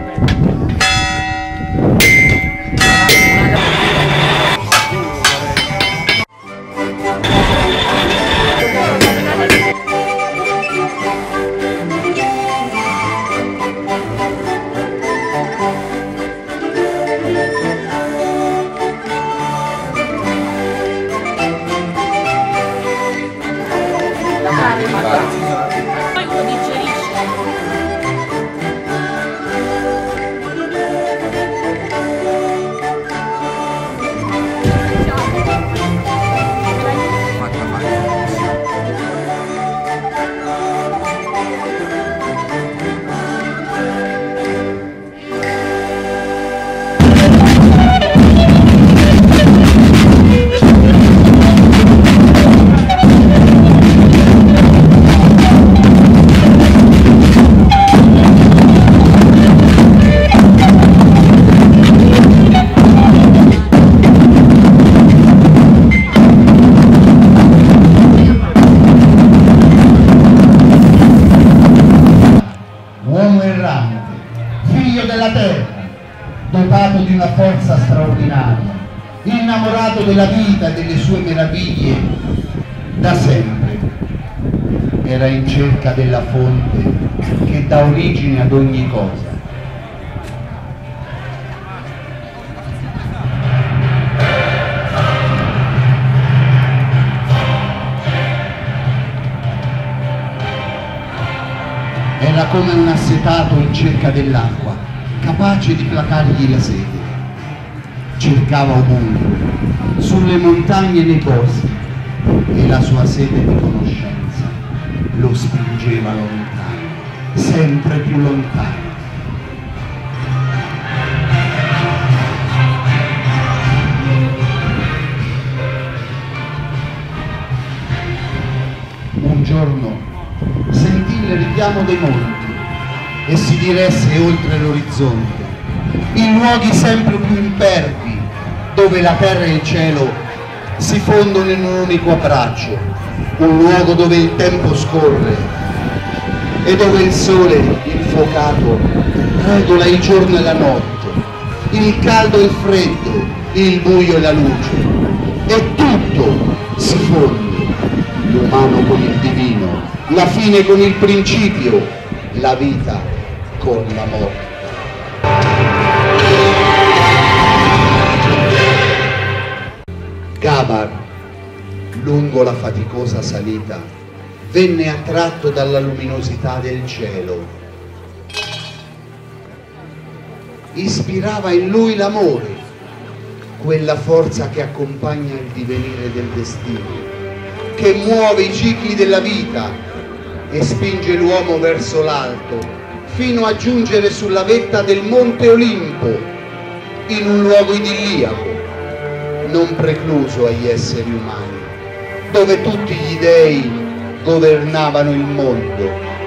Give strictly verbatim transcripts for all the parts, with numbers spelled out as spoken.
dotato di una forza straordinaria, innamorato della vita e delle sue meraviglie, da sempre era in cerca della fonte che dà origine ad ogni cosa. Era come un assetato in cerca dell'acqua, capace di placargli la sete. Cercava ovunque, sulle montagne e nei boschi, e la sua sete di conoscenza lo spingeva lontano, sempre più lontano. Un giorno sentì il richiamo dei monti e si diresse oltre l'orizzonte, in luoghi sempre più impervi, dove la terra e il cielo si fondono in un unico abbraccio, un luogo dove il tempo scorre e dove il sole infuocato regola il giorno e la notte, il caldo e il freddo, il buio e la luce, e tutto si fonde, l'umano con il divino, la fine con il principio, la vita con la morte. Gabar, lungo la faticosa salita, venne attratto dalla luminosità del cielo. Ispirava in lui l'amore, quella forza che accompagna il divenire del destino, che muove i cicli della vita e spinge l'uomo verso l'alto, fino a giungere sulla vetta del Monte Olimpo, in un luogo idilliaco, non precluso agli esseri umani, dove tutti gli dei governavano il mondo.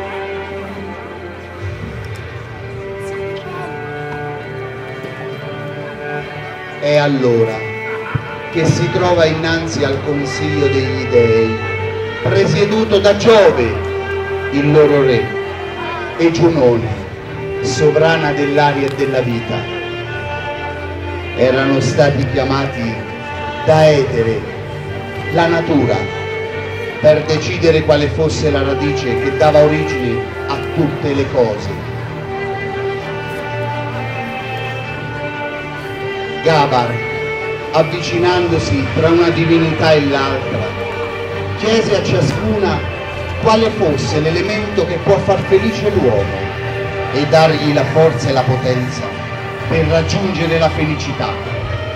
È allora che si trova innanzi al consiglio degli dei, presieduto da Giove, il loro re, e Giunone, sovrana dell'aria e della vita. Erano stati chiamati da Etere, la natura, per decidere quale fosse la radice che dava origine a tutte le cose. Gabar, avvicinandosi tra una divinità e l'altra, chiese a ciascuna quale fosse l'elemento che può far felice l'uomo e dargli la forza e la potenza per raggiungere la felicità.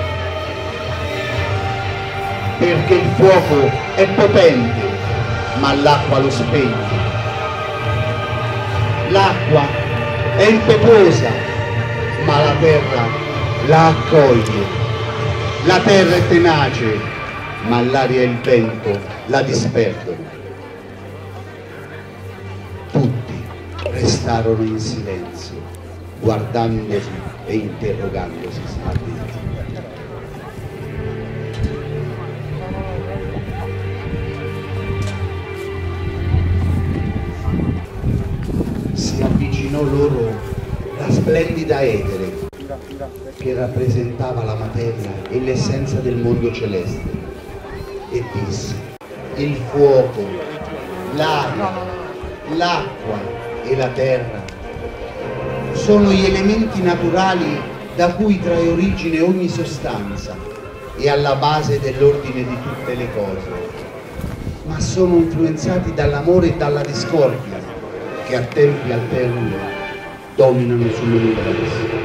Perché il fuoco è potente, ma l'acqua lo spegne. L'acqua è impetuosa, ma la terra la accoglie. La terra è tenace, ma l'aria e il vento la disperdono. Tutti restarono in silenzio, guardandosi e interrogandosi smarriti. Si avvicinò loro la splendida etere che rappresentava la materia e l'essenza del mondo celeste, e disse: il fuoco, l'aria, l'acqua e la terra sono gli elementi naturali da cui trae origine ogni sostanza e alla base dell'ordine di tutte le cose, ma sono influenzati dall'amore e dalla discordia che a tempi alterni dominano sull'universo.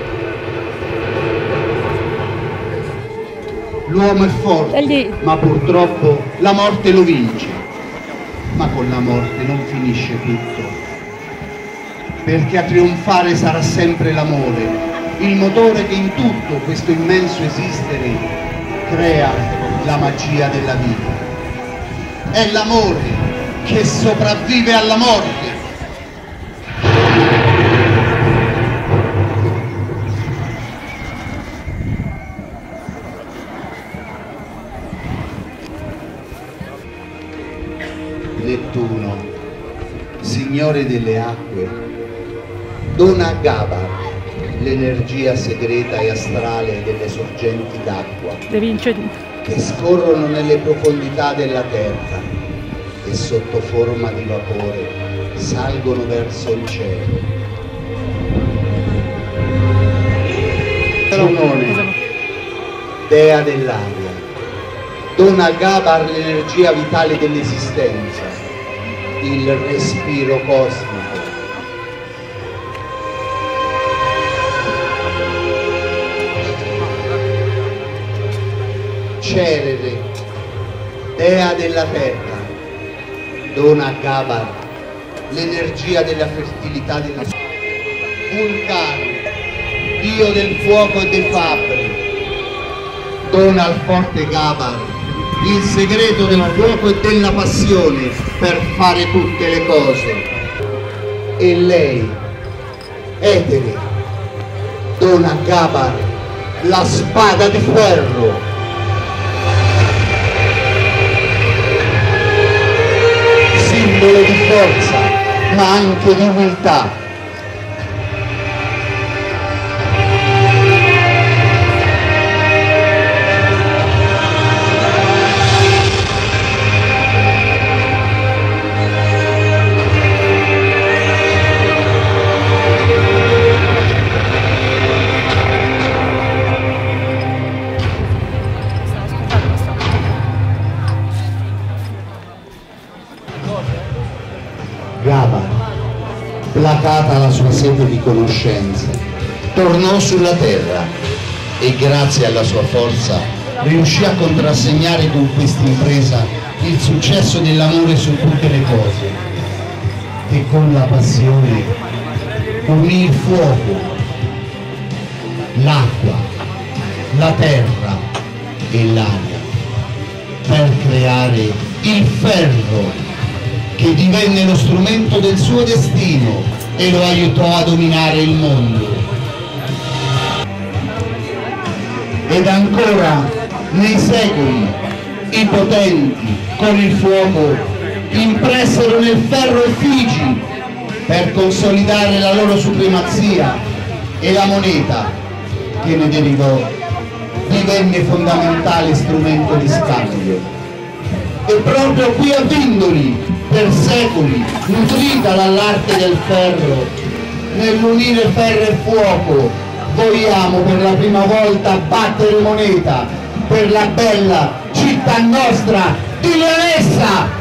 L'uomo è forte, ma purtroppo la morte lo vince. Ma con la morte non finisce tutto, perché a trionfare sarà sempre l'amore, il motore che in tutto questo immenso esistere crea la magia della vita. È l'amore che sopravvive alla morte. Nettuno, signore delle acque, dona a Gabar l'energia segreta e astrale delle sorgenti d'acqua che scorrono nelle profondità della terra e sotto forma di vapore salgono verso il cielo. Unone, dea dell'aria, dona a Gabar l'energia vitale dell'esistenza, il respiro cosmico. Cerere, dea della terra, dona a Gabar l'energia della fertilità della Vulcano, dio del fuoco e dei fabbri, dona al forte Gabar il segreto del fuoco e della passione per fare tutte le cose. E lei, Etere, dona a Gabar la spada di ferro, simbolo di forza ma anche di umiltà. Gabar, placata la sua sete di conoscenza, tornò sulla terra e grazie alla sua forza riuscì a contrassegnare con questa impresa il successo dell'amore su tutte le cose, e con la passione unì il fuoco, l'acqua, la terra e l'aria per creare il ferro, che divenne lo strumento del suo destino e lo aiutò a dominare il mondo. Ed ancora, nei secoli, i potenti con il fuoco impressero nel ferro effigi per consolidare la loro supremazia, e la moneta che ne derivò divenne fondamentale strumento di scambio. E proprio qui a Vindoli, per secoli, nutrita dall'arte del ferro, nell'unire ferro e fuoco, vogliamo per la prima volta battere moneta per la bella città nostra di Leonessa!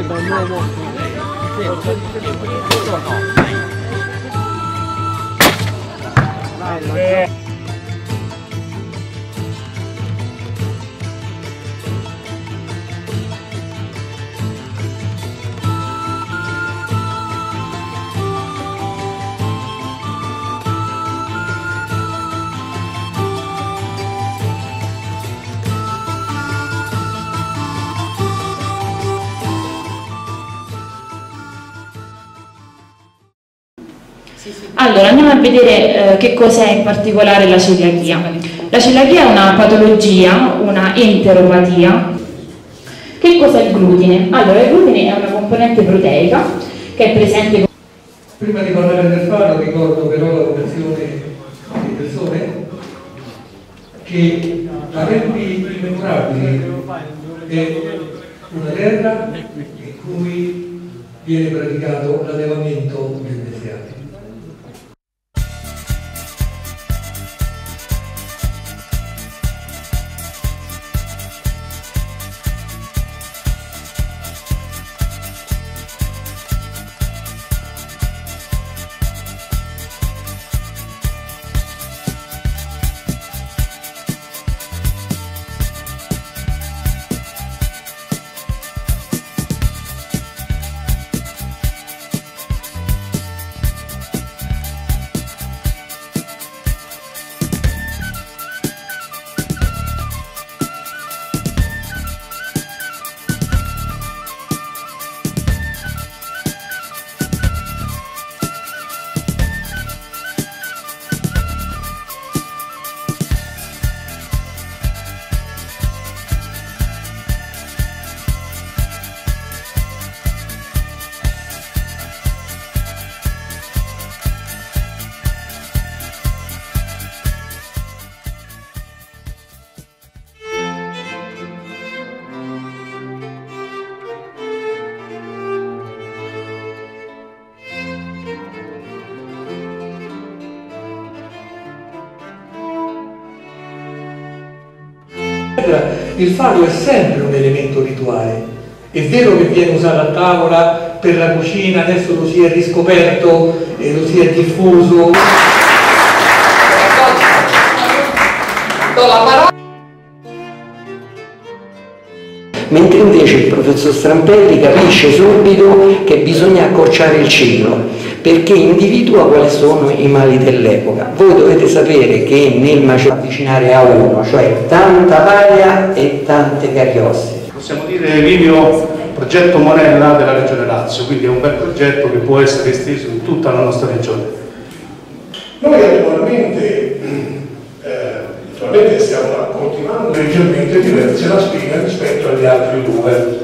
Allora, andiamo a vedere eh, che cos'è in particolare la celiachia. La celiachia è una patologia, una enteropatia. Che cos'è il glutine? Allora, il glutine è una componente proteica che è presente. Prima di parlare del faro ricordo però la vocazione di persone che la Tempi Immemorabili è una terra in cui viene praticato l'allevamento del bestiame. Il faro è sempre un elemento rituale. È vero che viene usato a tavola per la cucina, adesso lo si è riscoperto e lo si è diffuso. Mentre invece il professor Strampelli capisce subito che bisogna accorciare il ciclo, perché individua quali sono i mali dell'epoca. Voi dovete sapere che nel macellaio avvicinare a uno, cioè tanta paglia e tante carrozze. Possiamo dire Livio progetto Monella della Regione Lazio, quindi è un bel progetto che può essere esteso in tutta la nostra regione. Noi attualmente, eh, attualmente stiamo coltivando leggermente diverse la spina rispetto agli altri due.